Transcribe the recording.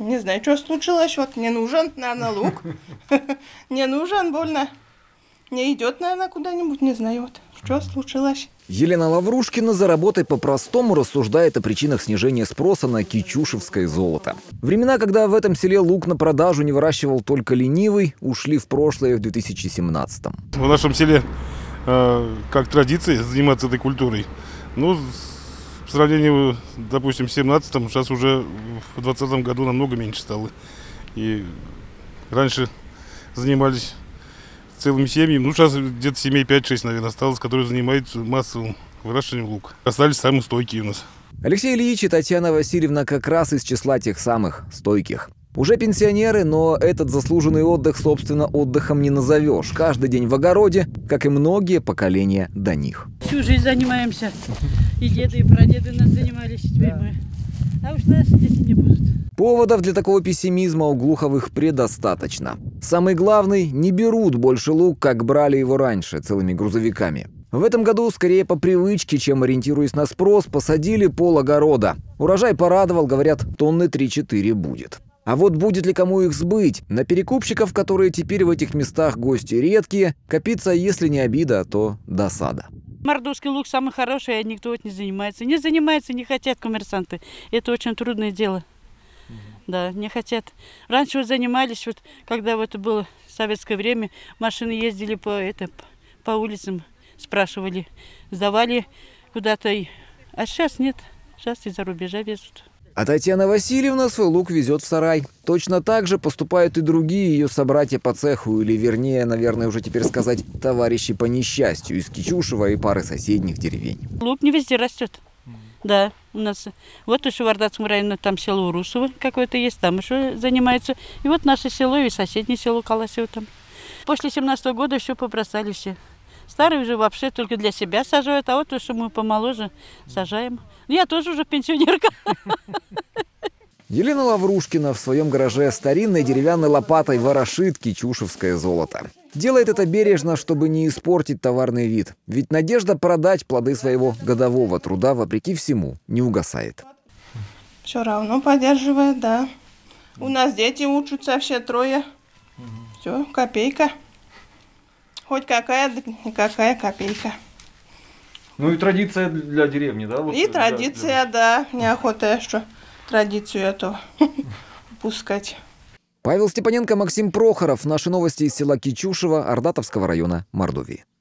Не знаю, что случилось. Вот не нужен, наверное, лук. Не нужен, больно. Не идет, наверное, куда-нибудь, не знаю, вот, что случилось. Елена Лаврушкина за работой по-простому рассуждает о причинах снижения спроса на кичушевское золото. Времена, когда в этом селе лук на продажу не выращивал только ленивый, ушли в прошлое в 2017-м. В нашем селе как традиция заниматься этой культурой. Ну, в сравнении, допустим, с 17-м, сейчас уже в 2020 году намного меньше стало. И раньше занимались целыми семьями. Ну, сейчас где-то семей 5-6, наверное, осталось, которые занимаются массовым выращиванием лука. Остались самые стойкие у нас. Алексей Ильич и Татьяна Васильевна как раз из числа тех самых стойких. Уже пенсионеры, но этот заслуженный отдых, собственно, отдыхом не назовешь. Каждый день в огороде, как и многие поколения до них. Всю жизнь занимаемся. И деды, и прадеды нас занимались, теперь мы. А уж наши дети не будут. Поводов для такого пессимизма у Глуховых предостаточно. Самый главный – не берут больше лук, как брали его раньше, целыми грузовиками. В этом году, скорее по привычке, чем ориентируясь на спрос, посадили пол огорода. Урожай порадовал, говорят, тонны 3-4 будет. А вот будет ли кому их сбыть? На перекупщиков, которые теперь в этих местах гости редкие, копится, если не обида, то досада. Мордовский лук самый хороший, а никто не занимается. Не занимаются, не хотят коммерсанты. Это очень трудное дело. Да, не хотят. Раньше вот занимались, вот, когда вот было советское время, машины ездили по улицам, спрашивали, сдавали куда-то. А сейчас нет, сейчас из-за рубежа везут. А Татьяна Васильевна свой лук везет в сарай. Точно так же поступают и другие ее собратья по цеху, или вернее, наверное, уже теперь сказать, товарищи по несчастью из Кичушева и пары соседних деревень. Лук не везде растет. Да, у нас вот еще в Ардатском районе там село Урусово какое-то есть, там еще занимаются. И вот наше село и соседнее село Колосево там. После 17-го года все побросали все. Старые уже вообще только для себя сажают, а вот то, что мы помоложе, сажаем. Я тоже уже пенсионерка. Елена Лаврушкина в своем гараже старинной деревянной лопатой ворошит кичушевское золото. Делает это бережно, чтобы не испортить товарный вид. Ведь надежда продать плоды своего годового труда, вопреки всему, не угасает. Все равно поддерживает, да. У нас дети учатся все трое. Все, копейка. Хоть какая копейка. Ну и традиция для деревни, да? Вот, и традиция, да. Неохота, что традицию эту упускать. Павел Степаненко, Максим Прохоров. Наши новости из села Кичушево Ардатовского района Мордовии.